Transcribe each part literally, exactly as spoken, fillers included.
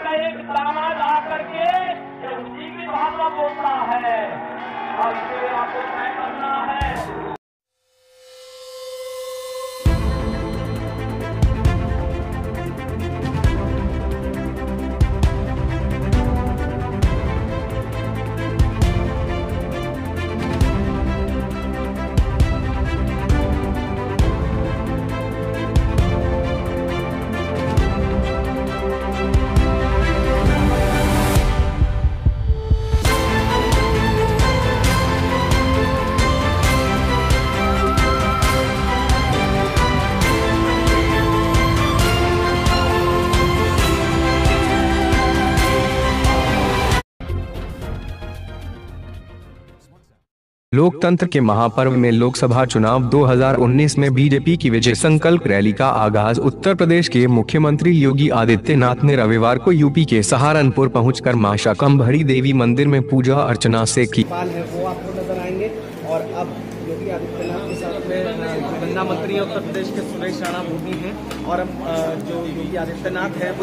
का एक दामाद आकर के ये उसी की भाषा बोलता है और इसे आपको तय करना है। लोकतंत्र के महापर्व में लोकसभा चुनाव दो हज़ार उन्नीस में बीजेपी की विजय संकल्प रैली का आगाज उत्तर प्रदेश के मुख्यमंत्री योगी आदित्यनाथ ने रविवार को यूपी के सहारनपुर पहुंचकर मां शाकंभरी देवी मंदिर में पूजा अर्चना से की। है वो आपको नजर आएंगे और अब योगी आदित्यनाथ के साथ में गन्ना मंत्री उत्तर प्रदेश के सुरेश राणा वो भी हैं और अब जो योगी आदित्यनाथ है वो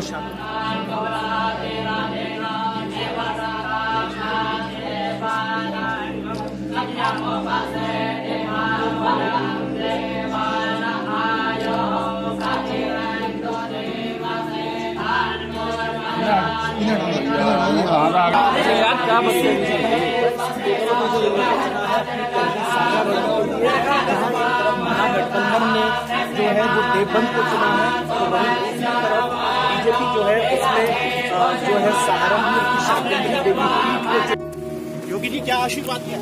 महागठबंधन ने जो है वो देवबंद को चुना है तो वहीं दूसरी तरफ बीजेपी जो है उसने जो है सहारनपुर की शाकंभरी देवी पीठ को। योगी जी क्या आशीर्वाद दिया?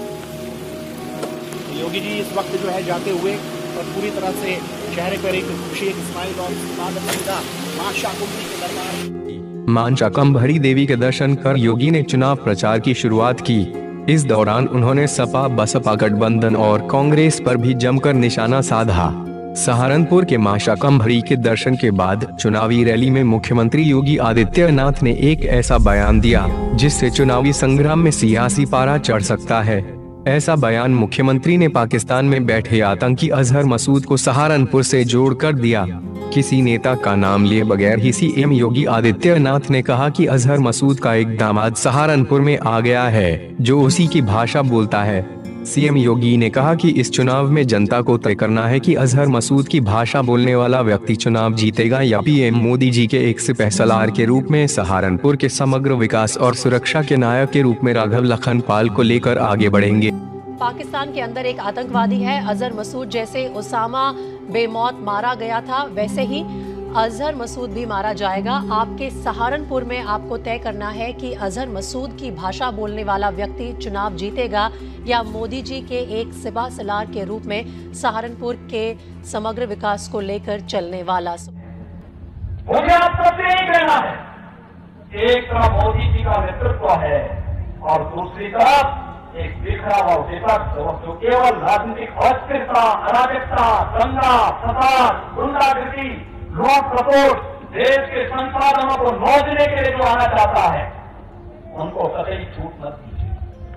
योगी जी इस वक्त जो है जाते हुए और पूरी तरह से चेहरे पर एक खुशी एक स्माइल और मां शाकंभरी के दरबार मां शाकंभरी देवी के दर्शन कर योगी ने चुनाव प्रचार की शुरुआत की। इस दौरान उन्होंने सपा बसपा गठबंधन और कांग्रेस पर भी जमकर निशाना साधा। सहारनपुर के मां शाकंभरी के दर्शन के बाद चुनावी रैली में मुख्यमंत्री योगी आदित्यनाथ ने एक ऐसा बयान दिया जिससे चुनावी संग्राम में सियासी पारा चढ़ सकता है। ऐसा बयान मुख्यमंत्री ने पाकिस्तान में बैठे आतंकी अजहर मसूद को सहारनपुर से जोड़कर दिया। किसी नेता का नाम लिए बगैर ही सीएम योगी आदित्यनाथ ने कहा कि अजहर मसूद का एक दामाद सहारनपुर में आ गया है जो उसी की भाषा बोलता है। सीएम योगी ने कहा कि इस चुनाव में जनता को तय करना है कि अजहर मसूद की भाषा बोलने वाला व्यक्ति चुनाव जीतेगा या पीएम मोदी जी के एक सिपहसालार के रूप में सहारनपुर के समग्र विकास और सुरक्षा के नायक के रूप में राघव लखन पाल को लेकर आगे बढ़ेंगे। पाकिस्तान के अंदर एक आतंकवादी है अजहर मसूद, जैसे उसामा बेमौत मारा गया था वैसे ही अजहर मसूद भी मारा जाएगा। आपके सहारनपुर में आपको तय करना है कि अजहर मसूद की भाषा बोलने वाला व्यक्ति चुनाव जीतेगा या मोदी जी के एक सिपह सलार के रूप में सहारनपुर के समग्र विकास को लेकर चलने वाला। मुझे आप सबसे यही कहना है, एक तरफ मोदी जी का नेतृत्व है और दूसरी तरफ एक बिखरा हुआ विपक्ष जो केवल राजनीतिक अस्थिरता, अराजकता, दंगा, फसाद, गुंडागर्दी, लूट खसोट, देश के संसाधनों को नोचने के लिए जो आना चाहता है उनको कतई छूट मत दीजिए,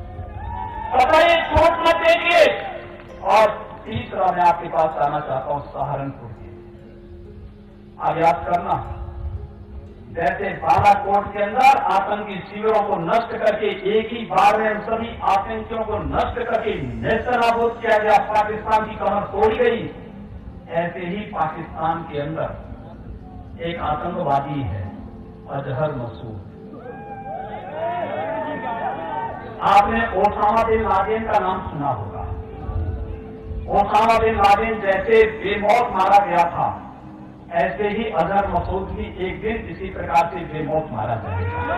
कतई छूट मत दीजिए। और तीसरा मैं आपके पास आना चाहता हूं सहारनपुर के आगे याद करना, जैसे बालाकोट के अंदर आतंकी शिविरों को नष्ट करके एक ही बार में सभी आतंकियों को नष्ट करके नेस्तनाबूद किया गया, पाकिस्तान की कमर तोड़ी गई, ऐसे ही पाकिस्तान के अंदर एक आतंकवादी है अजहर मसूद। आपने ओसामा बिन लादेन का नाम सुना होगा। ओसामा बिन लादेन जैसे बेमौत मारा गया था ऐसे ही अजहर मसूद भी एक दिन इसी प्रकार से बेमौत मारा जाएगा।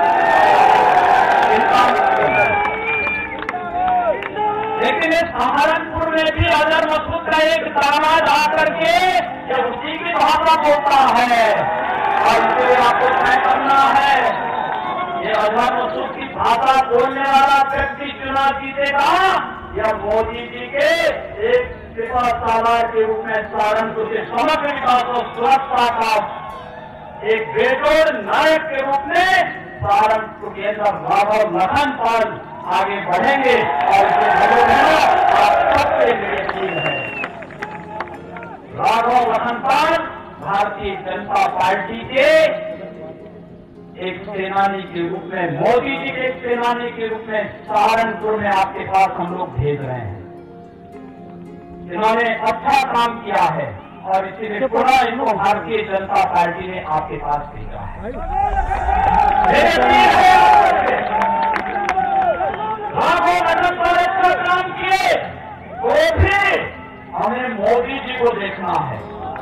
लेकिन इस सहारनपुर में भी अजहर मसूद का एक दामाद आकर के ये उसी की भाषा बोलता है और इसे आपको तय करना है। ये अजहर मसूद की भाषा बोलने वाला व्यक्ति चुनाव जीतेगा या मोदी जी के एक सिपह सालार के रूप में सहारनपुर के समग्र विकास और सुरक्षा का एक बेजोड़ नायक के रूप में सहारनपुर के अंदर राघव लखन पाल आगे बढ़ेंगे और आप सबसे मेरी अपील है, राघव लखन पाल भारतीय जनता पार्टी के एक सेनानी के रूप में, मोदी जी के एक सेनानी के रूप में सहारनपुर में आपके पास हम लोग भेज रहे हैं। इन्होंने अच्छा काम किया है और इसीलिए पुनः इनको भारतीय जनता पार्टी ने आपके पास भेजा है। लाखों मेहनत पर अच्छा काम किए तो भी हमें मोदी जी को देखना है,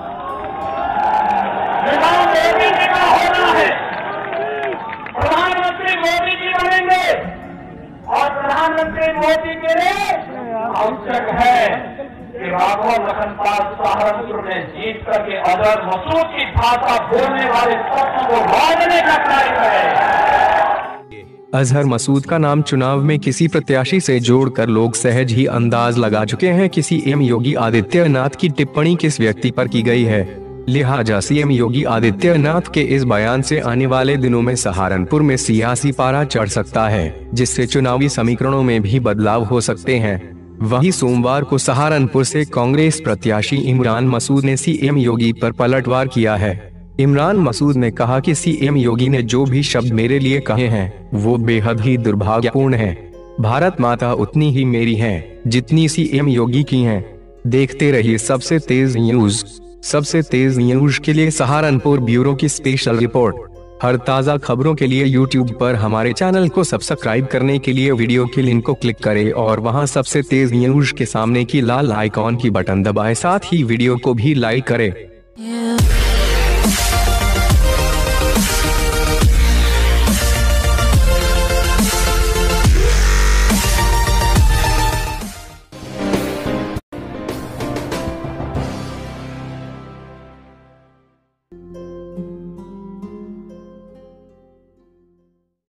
मोदी जी का होना है। प्रधानमंत्री मोदी जी बनेंगे और प्रधानमंत्री मोदी के लिए आवश्यक है कि राघव लखनपाल सहारनपुर में जीत करके अजहर मसूद की भाषा बोलने वाले तत्व को बांधने का कार्य करें। अजहर मसूद का नाम चुनाव में किसी प्रत्याशी से जोड़कर लोग सहज ही अंदाज लगा चुके हैं कि सीएम योगी आदित्यनाथ की टिप्पणी किस व्यक्ति पर की गई है। लिहाजा सीएम योगी आदित्यनाथ के इस बयान से आने वाले दिनों में सहारनपुर में सियासी पारा चढ़ सकता है, जिससे चुनावी समीकरणों में भी बदलाव हो सकते हैं। वहीं सोमवार को सहारनपुर से कांग्रेस प्रत्याशी इमरान मसूद ने सीएम योगी पर पलटवार किया है। इमरान मसूद ने कहा कि सीएम योगी ने जो भी शब्द मेरे लिए कहे हैं वो बेहद ही दुर्भाग्यपूर्ण हैं। भारत माता उतनी ही मेरी है जितनी सीएम योगी की हैं। देखते रहिए सबसे तेज न्यूज। सबसे तेज न्यूज के लिए सहारनपुर ब्यूरो की स्पेशल रिपोर्ट। हर ताज़ा खबरों के लिए यूट्यूब पर हमारे चैनल को सब्सक्राइब करने के लिए वीडियो के लिंक को क्लिक करें और वहां सबसे तेज न्यूज के सामने की लाल आइकॉन की बटन दबाएं। साथ ही वीडियो को भी लाइक करें।